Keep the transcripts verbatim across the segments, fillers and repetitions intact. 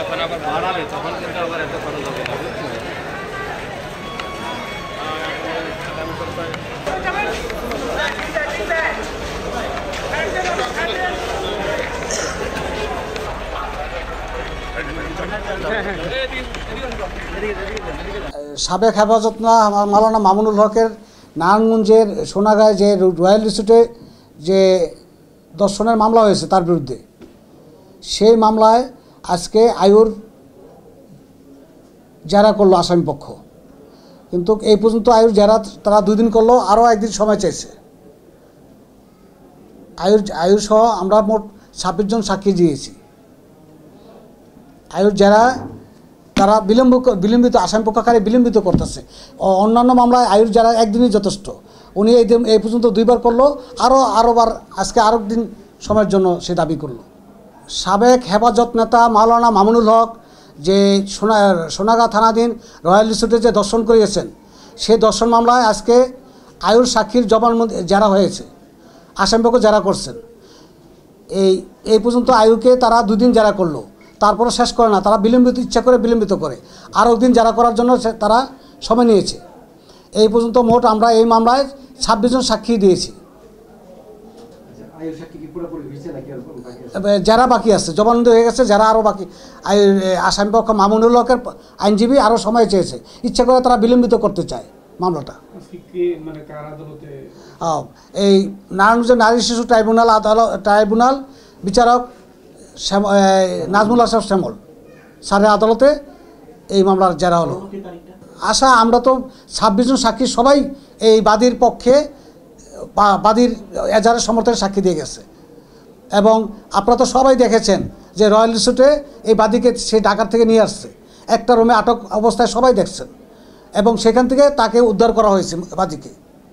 যখন আবার বাড়াবে তখন কিন্তু আবার এত খরচ হবে না। সাবেক হেফাজত না মাওলানা মামুনুল হকের নারায়ণগঞ্জের সোনাগাঁয় যে রয়্যাল রিসোর্টে যে দর্শনের মামলা হয়েছে তার বিরুদ্ধে, সেই মামলায় আজকে আয়ুর জেরা করলো আসামিপক্ষ, কিন্তু এই পর্যন্ত আয়ুর জেরা তারা দুই দিন করলো, আরও একদিন সময় চাইছে। আয়ুর আয়ুর সহ আমরা মোট ছাব্বিশ জন সাক্ষী দিয়েছি। আয়ুর জেরা তারা বিলম্ব বিলম্বিত আসামিপক্ষকারী বিলম্বিত করতেছে। অন্যান্য মামলায় আয়ুর জেরা একদিনই যথেষ্ট, উনি এই দিন এই পর্যন্ত দুইবার করলো, আরও আরোবার আজকে আরও দিন সময়ের জন্য সে দাবি করলো। সাবেক হেফাজত নেতা মাওলানা মামুনুল হক যে সোনা সোনাগাঁ থানাধীন রয়্যাল রিসোর্টে যে দর্শন করিয়েছেন, সেই দর্শন মামলায় আজকে আয়ুর সাক্ষীর জবানবন্দি জেরা হয়েছে, আসামিপক্ষ জেরা করছেন। এই এই পর্যন্ত আয়ুকে তারা দুদিন জেরা করলো, তারপরে শেষ করে না, তারা বিলম্বিত ইচ্ছা করে বিলম্বিত করে আরও দিন জেরা করার জন্য তারা সময় নিয়েছে। এই পর্যন্ত মোট আমরা এই মামলায় ছাব্বিশ জন সাক্ষী দিয়েছি। যারা বাকি আছে জবানবন্দি হয়ে গেছে, যারা আরও বাকি আসামিপক্ষ মামুনুল হকের আইনজীবী আরও সময় চেয়েছে, ইচ্ছা করে তারা বিলম্বিত করতে চায় মামলাটা। এই নারায়ণগঞ্জ নারী শিশু ট্রাইব্যুনাল আদালত ট্রাইব্যুনাল বিচারক নাজমুল আশরাফ শ্যামল স্যারের আদালতে এই মামলার জেরা হলো। আশা আমরা তো ছাব্বিশ জন সাক্ষী সবাই এই বাদীর পক্ষে বাদীর এজাহারের সমর্থনে সাক্ষী দিয়ে গেছে, এবং আপনারা তো সবাই দেখেছেন যে রয়্যাল রিসোর্টে এই বাদীকে সে ঢাকার থেকে নিয়ে আসছে, একটা রুমে আটক অবস্থায় সবাই দেখছেন, এবং সেখান থেকে তাকে উদ্ধার করা হয়েছে বাদীকে।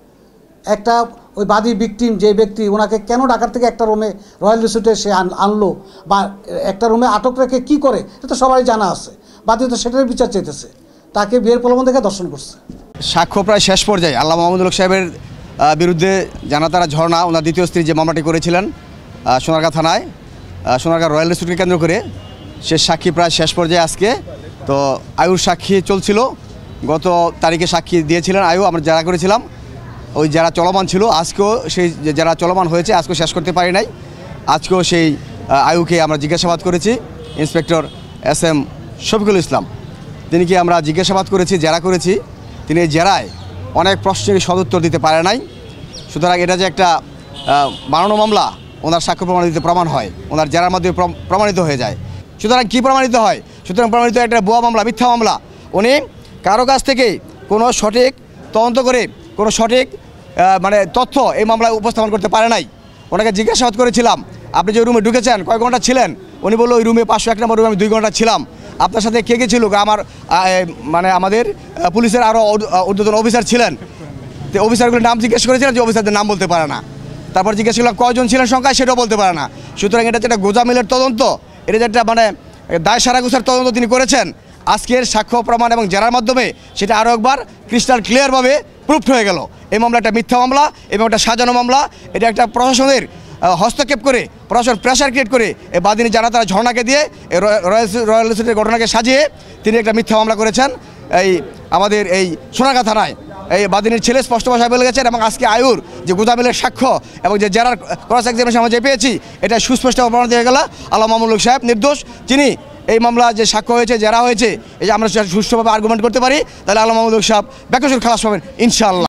একটা ওই বাদী ভিকটিম যে ব্যক্তি, ওনাকে কেন ঢাকার থেকে একটা রুমে রয়্যাল রিসোর্টে সে আনলো বা একটা রুমে আটক রেখে কী করে, এটা তো সবাই জানা আছে। বাদী তো সেটার বিচার চাইতেছে, তাকে বিয়ের প্রলোভন দেখে দর্শন করছে। সাক্ষ্য প্রায় শেষ পর্যায়ে আল্লামা মাহমুদুল হক সাহেবের বিরুদ্ধে জানাতারা ঝর্ণা, ওনার দ্বিতীয় স্ত্রী যে মামলাটি করেছিলেন সোনারগাঁ থানায়, সোনারগাঁ রয়্যাল রিসোর্টকে কেন্দ্র করে, সে সাক্ষী প্রায় শেষ পর্যায়ে আজকে। তো আয়ুর সাক্ষী চলছিল, গত তারিখে সাক্ষী দিয়েছিলেন আয়ু, আমরা যারা করেছিলাম ওই যারা চলমান ছিল, আজকেও সেই যারা চলমান হয়েছে আজকেও শেষ করতে পারি নাই। আজকেও সেই আয়ুকে আমরা জিজ্ঞাসাবাদ করেছি। Inspector S M Shafiqul Islam তিনিকে আমরা জিজ্ঞাসাবাদ করেছি, জেরা করেছি। তিনি এই জেরায় অনেক প্রশ্নের সদুত্তর দিতে পারে নাই। সুতরাং এটা যে একটা বানানো মামলা, ওনার সাক্ষ্য প্রমাণ দিতে প্রমাণ হয়, ওনার জেরার মাধ্যমে প্রমাণিত হয়ে যায়। সুতরাং কী প্রমাণিত হয়? সুতরাং প্রমাণিত একটা ভুয়া মামলা, মিথ্যা মামলা। উনি কারো কাছ থেকে কোনো সঠিক তদন্ত করে কোনো সঠিক মানে তথ্য এই মামলায় উপস্থাপন করতে পারে নাই। ওনাকে জিজ্ঞাসাবাদ করেছিলাম, আপনি যে রুমে ঢুকেছেন কয় ঘন্টা ছিলেন? উনি বললো ওই রুমে পাঁচশো এক নম্বর রুমে আমি দুই ঘন্টা ছিলাম। আপনার সাথে কে কে ছিল? আমার মানে আমাদের পুলিশের আরও ঊর্ধ্বতন অফিসার ছিলেন। তো অফিসারগুলোর নাম জিজ্ঞেস করেছিলেন, যে অফিসারদের নাম বলতে পারে না। তারপর জিজ্ঞেস করলাম কয়জন ছিলেন সংখ্যায়, সেটাও বলতে পারে না। সুতরাং এটা যেটা গোজামিলের তদন্ত, এটা যেটা মানে দায় সারাগুসার তদন্ত তিনি করেছেন, আজকের সাক্ষ্য প্রমাণ এবং জেরার মাধ্যমে সেটা আরও একবার ক্রিস্টাল ক্লিয়ারভাবে প্রুফড হয়ে গেল। এই মামলা একটা মিথ্যা মামলা এবং একটা সাজানো মামলা। এটা একটা প্রশাসনের হস্তক্ষেপ করে, প্রশাসন প্রেশার ক্রিয়েট করে এই বাদিনী যারা তারা ঝর্ণাকে দিয়ে রয়্যাল রয়্যাল রিসোর্টের ঘটনাকে সাজিয়ে তিনি একটা মিথ্যা মামলা করেছেন এই আমাদের এই সোনারগাঁ থানায়। এই বাদিনীর ছেলে স্পষ্ট ভাষায় বলে গেছেন, এবং আজকে আয়ুর যে গোজামিলের সাক্ষ্য এবং যে জেরার ক্রস এক্সামিনেশন আমরা যে পেয়েছি, এটা সুস্পষ্ট প্রমাণ দিয়ে গেল আল্লামা মামুনুল হক সাহেব নির্দোষ। যিনি এই মামলা যে সাক্ষ্য হয়েছে, জেরা হয়েছে, এই যে আমরা সুষ্ঠুভাবে আর্গুমেন্ট করতে পারি, তাহলে আল্লামা মামুনুল হক সাহেব বেকসুর খালাস পাবেন ইনশাআল্লাহ।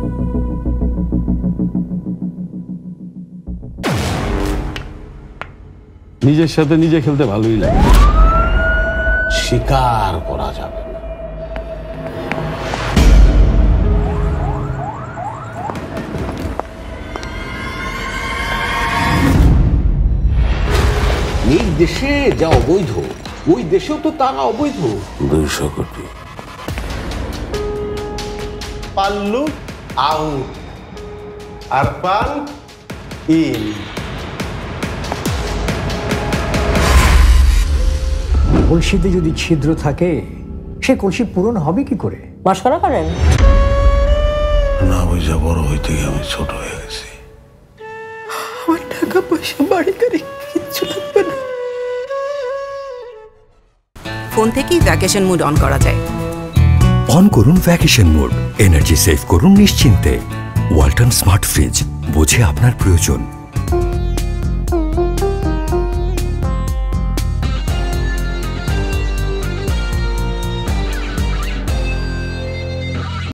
নিজের সাথে নিজে খেলতে ভালোই লাগে, স্বীকার করা যাবে না। এই দেশে যা অবৈধ, ওই দেশেও তো তারা অবৈধ। দুইশো কোটি পাল্লু আউট আর পাল ইন। কলসিতে যদি ছিদ্র থাকে, সে কলসি পূরণ হবে কি করে? মশকরা করেন না বুঝা বড় হইতে গিয়ে আমি ছোট হয়ে গেছি। আমার টাকা পয়সা বাড়ি গাড়ি কিচ্ছু লাগবে না। ফোন থেকেই ভ্যাকেশন মুড অন করা যায়। অন করুন ভ্যাকেশন মোড, এনার্জি সেভ করুন নিশ্চিন্তে। ওয়ালটন স্মার্ট ফ্রিজ, বোঝে আপনার প্রয়োজন।